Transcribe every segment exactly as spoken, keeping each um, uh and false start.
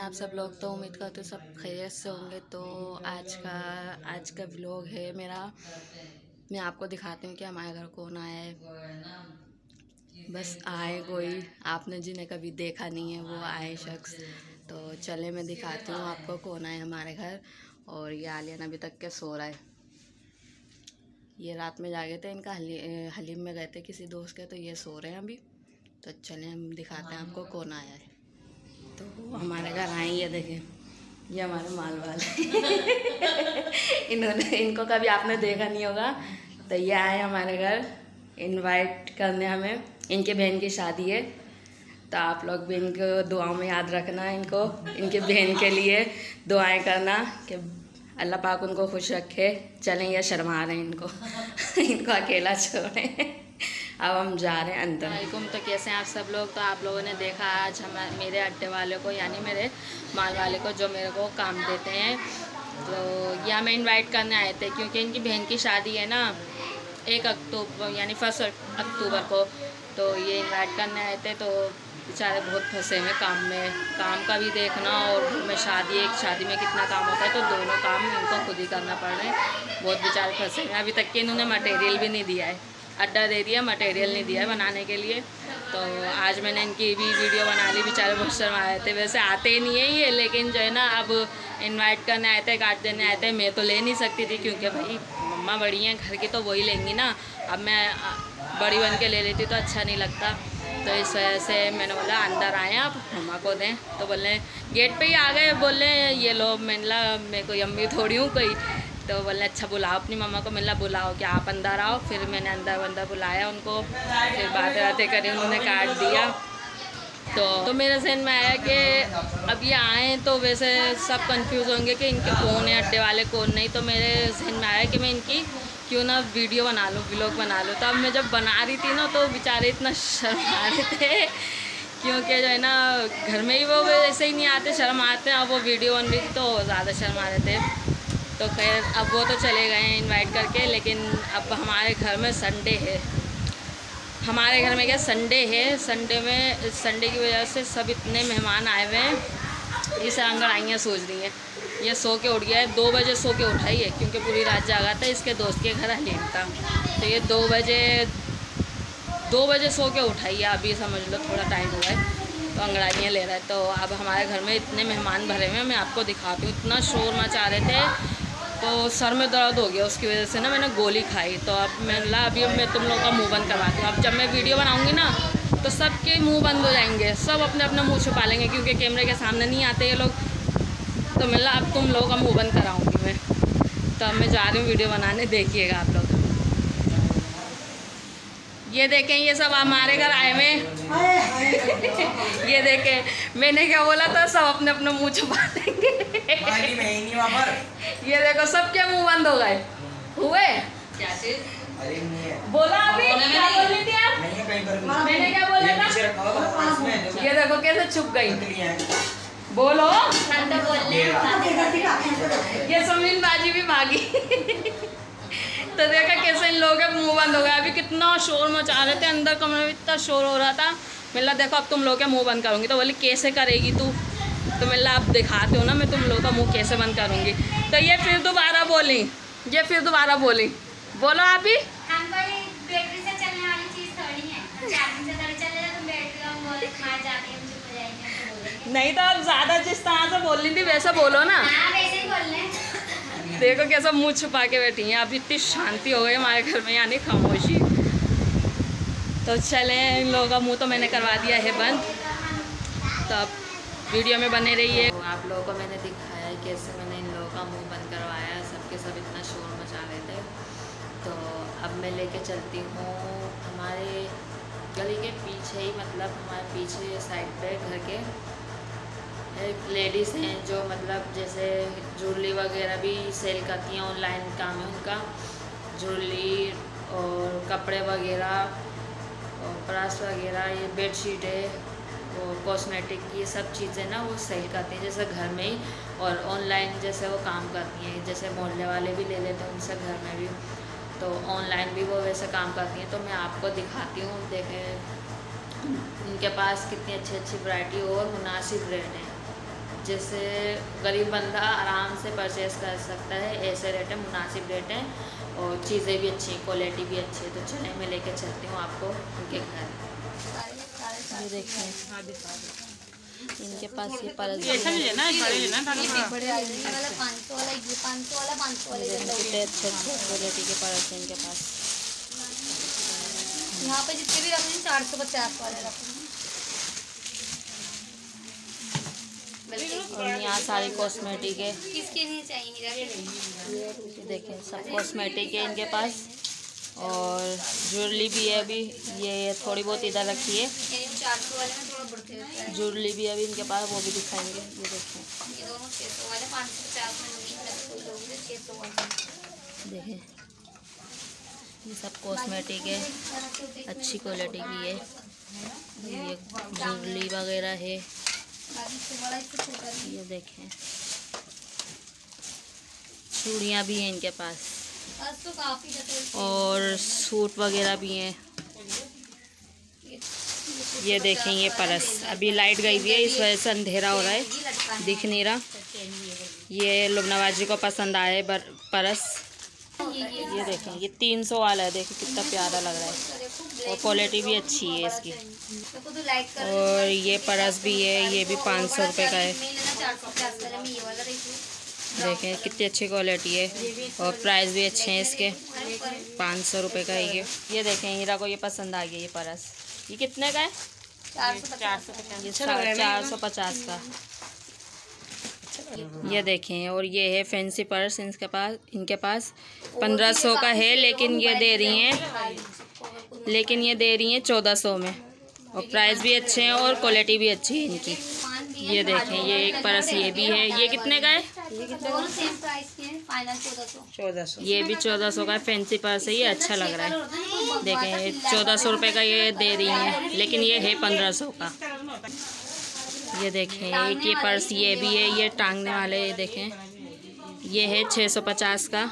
आप सब लोग। तो उम्मीद करते सब खैरियत से होंगे। तो आज का आज का व्लॉग है मेरा। मैं आपको दिखाती हूँ कि हमारे घर कौन आया है। बस आए कोई, आपने जिन्हें कभी देखा नहीं है वो आए शख्स। तो चले मैं दिखाती हूँ आपको कौन आए हमारे घर। और ये आलियन अभी तक के सो रहा है। ये रात में जागे थे, इनका हली, हलीम में गए थे किसी दोस्त के, तो ये सो रहे हैं अभी। तो चलें हम दिखाते हैं आपको कौन आया है। तो हमारे घर आए, ये देखें, ये हमारे माल वाले इन्होंने इनको कभी आपने देखा नहीं होगा। तो ये आए हमारे घर इनवाइट करने हमें। इनके बहन की शादी है, तो आप लोग भी इनको दुआओं में याद रखना। इनको इनके बहन के लिए दुआएं करना कि अल्लाह पाक उनको खुश रखे। चलें, ये शर्मा रहे हैं इनको इनको अकेला छोड़ें। अब हम जा रहे हैं अंदर। वालेकुम। तो कैसे हैं आप सब लोग। तो आप लोगों ने देखा आज हम मेरे अड्डे वाले को, यानी मेरे माल वाले को, जो मेरे को काम देते हैं, तो ये हमें इनवाइट करने आए थे क्योंकि इनकी बहन की शादी है ना एक अक्टूबर यानी फर्स्ट अक्टूबर को। तो ये इनवाइट करने आए थे। तो बेचारे बहुत फंसे हुए काम में, काम का भी देखना और घर में शादी, एक शादी में कितना काम होता है, तो दोनों काम इनको खुद ही करना पड़ रहा है। बहुत बेचारे फंसे हुए। अभी तक के इन्होंने मटेरियल भी नहीं दिया है, अड्डा दे दिया, मटेरियल नहीं दिया है बनाने के लिए। तो आज मैंने इनकी भी वीडियो बना ली। बेचारे बहुत शर्मा आए थे, वैसे आते ही नहीं है ये, लेकिन जो है ना अब इनवाइट करने आए थे, कार्ड देने आए थे। मैं तो ले नहीं सकती थी क्योंकि भाई मम्मा बड़ी हैं घर की, तो वही लेंगी ना। अब मैं बड़ी बन के ले लेती तो अच्छा नहीं लगता। तो इस वजह से मैंने बोला अंदर आए आप मम्मा को दें। तो बोले गेट पे ही आ गए, बोले ये लो। मैंने मैं कोई अम्मी थोड़ी हूँ कोई। तो बोले अच्छा बुलाओ अपनी मम्मा को। मिला बुलाओ कि आप अंदर आओ। फिर मैंने अंदर अंदर बुलाया उनको, फिर बातें बातें करी, उन्होंने कार्ड दिया। तो तो मेरे जहन में आया कि अब ये आए तो वैसे सब कंफ्यूज होंगे कि इनके कौन है अड्डे वाले कौन नहीं। तो मेरे जहन में आया कि मैं इनकी क्यों ना वीडियो बना लूँ, व्लॉग बना लूँ। तो अब मैं जब बना रही थी ना तो बेचारे इतना शर्मा रहे थे क्योंकि जो है ना घर में ही वो ऐसे ही नहीं आते, शर्म आते हैं। अब वो वीडियो बन रही थी तो ज़्यादा शर्मा रहे थे। तो खैर अब वो तो चले गए हैं इनवाइट करके, लेकिन अब हमारे घर में संडे है। हमारे घर में क्या संडे है, संडे में संडे की वजह से सब इतने मेहमान आए हुए हैं। इसे अंगड़ाइयाँ सोच रही हैं। ये सो के उठ गया है, दो बजे सो के उठा ही है क्योंकि पूरी रात जागा था, इसके दोस्त के घर हलीम था। तो ये दो बजे दो बजे सो के उठा ही है। अभी समझ लो थोड़ा टाइम हुआ है, तो अंगड़ाइयाँ ले रहा है। तो अब हमारे घर में इतने मेहमान भरे हुए हैं, मैं आपको दिखाती हूँ। इतना शोर मचा रहे थे तो सर में दर्द हो गया, उसकी वजह से ना मैंने गोली खाई। तो अब मैं ला अभी मैं तुम लोगों का मुंह बंद करवाती हूँ। अब जब मैं वीडियो बनाऊँगी ना तो सबके मुंह बंद हो जाएंगे, सब अपने अपना मुंह छुपा लेंगे क्योंकि कैमरे के सामने नहीं आते ये लोग। तो मैं ला अब तुम लोगों का मुंह बंद कराऊँगी मैं। तो अब मैं जा रही हूँ वीडियो बनाने, देखिएगा आप लोग। ये देखें, ये सब हमारे घर आए हुए ये देखें, मैंने क्या बोला था, सब अपने अपने मुंह छुपा देंगे ये देखो सबके मुंह बंद हो गए हुए। क्या चीज बोला अभी, क्या बोल रही थी आप? मैंने क्या बोला था? ये देखो कैसे छुप गई, बोलो। ये समीन बाजी भी भागी तो देखा कैसे इन लोगों के मुंह बंद हो गया। अभी कितना शोर मचा रहे थे अंदर कमरे में, इतना शोर हो रहा था। मिला देखो अब तुम लोग के मुंह बंद करूँगी। तो बोली कैसे करेगी तू? तो मिला आप दिखाते हो ना मैं तुम लोग का मुंह कैसे बंद करूँगी। तो ये फिर दोबारा बोली ये फिर दोबारा बोली बोलो आप ही। बैटरी से चलने वाली चीज थोड़ी है, चार्जिंग से थोड़ी चलेगा तो बैटरी हम बोले खा जाती है, हम चुप हो जाएंगे। नहीं तो अब ज़्यादा जिस तरह से बोल रही थी वैसा बोलो ना। हाँ वैसे ही बोल रहे हैं। देखो कैसा मुंह छुपा के बैठी हैं। अब इतनी शांति हो गई हमारे घर में, यानी खामोशी। तो चले, इन लोगों का मुंह तो मैंने करवा दिया है बंद। तो अब वीडियो में बने रहिए। तो आप लोगों को मैंने दिखाया है कैसे मैंने इन लोगों का मुंह बंद करवाया। सबके सब इतना शोर मचा रहे थे। तो अब मैं लेके चलती हूँ हमारे गली के पीछे ही, मतलब हमारे पीछे साइड पे घर के एक लेडीज़ हैं जो मतलब जैसे ज्वेलरी वगैरह भी सेल करती हैं, ऑनलाइन काम है उनका। ज्वेलरी और कपड़े वगैरह और पर्स वगैरह, ये बेडशीट है और कॉस्मेटिक, ये सब चीज़ें ना वो सेल करती हैं जैसे घर में ही। और ऑनलाइन जैसे वो काम करती हैं, जैसे मोहल्ले वाले भी ले लेते हैं उनसे घर में भी, तो ऑनलाइन भी वो वैसे काम करती हैं। तो मैं आपको दिखाती हूँ, देखें उनके पास कितनी अच्छी अच्छी वैरायटी और मुनासिब रेट है। जैसे गरीब बंदा आराम से परचेज़ कर सकता है। ऐसे रेट है, मुनासिब रेट है और चीज़ें भी अच्छी, क्वालिटी भी अच्छी है। तो चले मैं लेके चलती हूँ आपको उनके घर। ये देखें इनके पास ये पर्स कितने अच्छे अच्छे क्वालिटी के पर्स हैं इनके पास। यहाँ पे जितने भी रख रहे हैं चार सौ पचास वाले रख रहे हैं। और यहाँ सारी कॉस्मेटिक है। किसके लिए चाहिए ये देखें सब कॉस्मेटिक है इनके पास और ज्वेलरी भी है। अभी ये थोड़ी बहुत इधर रखी है। चार सौ वाले में थोड़ा बढ़ते हैं। ज्वेलरी भी अभी इनके पास, वो भी दिखाएंगे। ये देखें ये दोनों छः सौ वाले, पाँच सौ पचास में छः सौ वाले। देखें ये सब कॉस्मेटिक है, अच्छी क्वालिटी की है। ये ज्वेलरी वगैरह है। ये देखें चूड़ियाँ भी हैं इनके पास तो काफी और सूट वगैरह भी हैं। ये देखें ये पर्स, अभी लाइट गई हुई है इस वजह से अंधेरा हो रहा है, दिख नहीं रहा। ये लुबनवाजी को पसंद आया है पर्स। ये देखें ये तीन सौ वाला है, देखें कितना प्यारा लग रहा है और क्वालिटी भी अच्छी है इसकी। और ये पर्स भी है, ये भी पाँच सौ रुपये का है। देखें कितनी अच्छी क्वालिटी है और प्राइस भी अच्छे हैं इसके, पाँच सौ रुपये का है ये। ये देखें हीरा को ये पसंद आ गया ये पर्स। ये कितने का है? चार सौ पचास ये चार सौ पचास का। ये देखें और ये है फैंसी पर्स इनके पास इनके पास पंद्रह सौ का है, लेकिन ये दे रही हैं लेकिन ये दे रही हैं चौदह सौ में और प्राइस भी अच्छे हैं और क्वालिटी भी अच्छी है इनकी। ये देखें ये एक पर्स ये भी है। ये कितने का है? चौदह सौ। ये भी चौदह सौ का है, फैंसी पर्स है ये, अच्छा लग रहा है। देखें चौदह सौ रुपये का ये दे रही हैं, लेकिन ये है पंद्रह सौ का। ये देखें एक ये पर्स ये भी है, ये टांगने वाले। ये देखें ये है छः सौ पचास का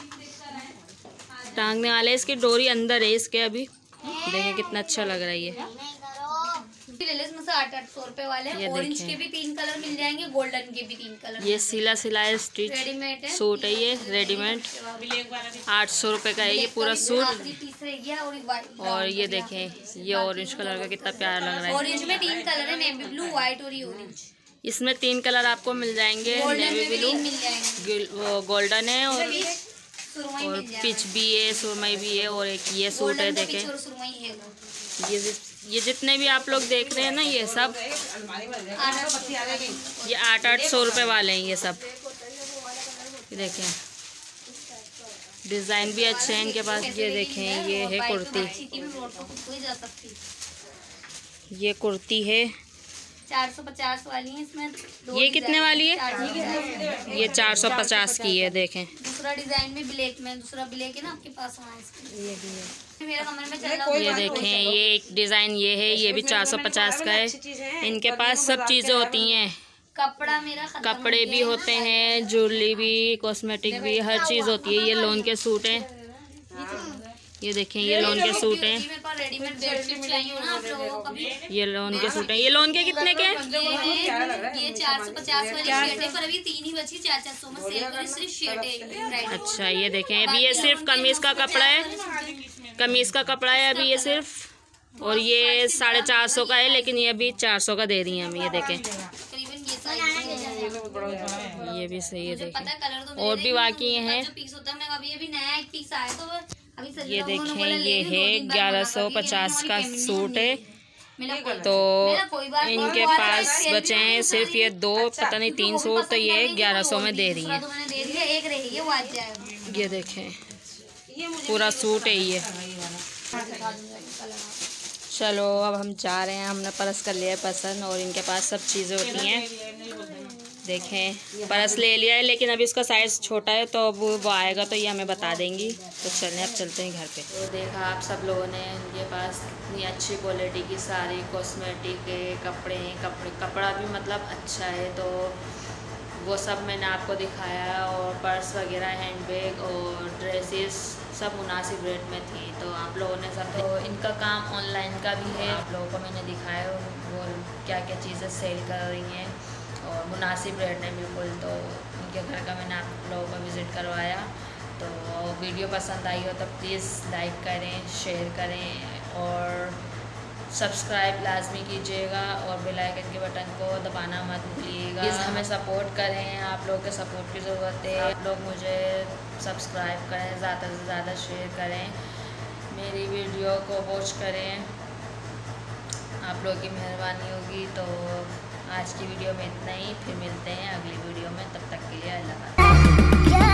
टांगने वाले। इसकी डोरी अंदर है इसके। अभी देखें कितना अच्छा लग रहा है ये। इसमें से आठ आठ सौ रुपए वाले, ऑरेंज के भी तीन कलर मिल जाएंगे, गोल्डन के भी तीन कलर। ये सिला सिलाया स्टिच रेडीमेड है सूट है ये, रेडीमेड आठ सौ रुपये का है ये पूरा सूट। और ये देखें ये ऑरेंज कलर का कितना प्यारा लग रहा है। ऑरेंज में तीन कलर है, नेवी ब्लू, व्हाइट और ऑरेंज। इसमें तीन कलर आपको मिल जाएंगे, नेवी ब्लू, गोल्डन है और और पिच भी है, सुरमई भी है और एक ये सूट है। देखें ये ये जितने भी आप लोग देख रहे हैं ना ये सब ये आठ आठ सौ रुपये वाले हैं ये सब। ये देखें डिज़ाइन भी अच्छे हैं इनके पास। ये देखें ये है कुर्ती, ये कुर्ती है चार सौ पचास वाली है। इसमें ये कितने वाली है? ये चार सौ पचास की है। देखें दूसरा डिजाइन में ब्लैक में, दूसरा ब्लैक है ना आपके पास। ये भी है मेरा कमरे में चल रहा है। ये देखें ये एक डिज़ाइन ये है, ये भी चार सौ पचास का है। इनके पास सब चीज़ें होती हैं, कपड़ा मेरा कपड़े भी होते हैं, ज्वेलरी भी, कॉस्मेटिक भी, हर चीज़ होती है। ये लोन के सूट हैं। ये देखें ये लोन के सूट हैं। ये लोन के सूट हैं। ये लोन के कितने के? ये चार सौ पचास वाली शर्ट है, पर अभी तीन ही बची, चार चार सौ में सेल करी सिर्फ शर्ट है। अच्छा ये देखें अभी ये सिर्फ कमीज़ का कपड़ा है, कमीज़ का कपड़ा है अभी ये सिर्फ। और ये साढ़े चार सौ का है, लेकिन ये अभी चार सौ का दे रही हैं हमें। ये देखें ये भी सही है। देखें और भी बाकी हैं। ये देखें ये है ग्यारह सौ पचास का सूट है। तो इनके पास बचे हैं सिर्फ ये दो, पता नहीं तीन सूट, तो ये ग्यारह सौ में दे रही हैं। ये देखें पूरा सूट है ये। चलो अब हम जा रहे हैं, हमने पर्स कर लिया है पसंद और इनके पास सब चीज़ें होती हैं। देखें पर्स ले लिया है, लेकिन अभी उसका साइज़ छोटा है, तो अब वो आएगा तो ये हमें बता देंगी। तो चलें अब चलते हैं घर पे। तो देखा आप सब लोगों ने इनके पास इतनी अच्छी क्वालिटी की सारी कॉस्मेटिक के कपड़े हैं, कपड़े कपड़ा भी मतलब अच्छा है, तो वो सब मैंने आपको दिखाया। और पर्स वगैरह, हैंडबैग और ड्रेसेस सब मुनासिब रेट में थी, तो आप लोगों ने सब। तो इनका काम ऑनलाइन का भी है, आप लोगों को मैंने दिखाया वो क्या क्या चीज़ें सेल कर रही हैं। और मुनासिब रेट में बिल्कुल। तो उनके घर का मैंने आप लोगों को विज़िट करवाया। तो वीडियो पसंद आई हो तो प्लीज़ लाइक करें, शेयर करें और सब्सक्राइब लाजमी कीजिएगा और बेल आइकन के बटन को दबाना मत भूलिएगा। प्लीज़ हमें सपोर्ट करें, आप लोगों के सपोर्ट की ज़रूरत है। आप लोग मुझे सब्सक्राइब करें, ज़्यादा से ज़्यादा शेयर करें, मेरी वीडियो को वॉच करें, आप लोगों की मेहरबानी होगी। तो आज की वीडियो में इतना ही, फिर मिलते हैं अगली वीडियो में, तब तक के लिए अल्लाह हाफ़िज़।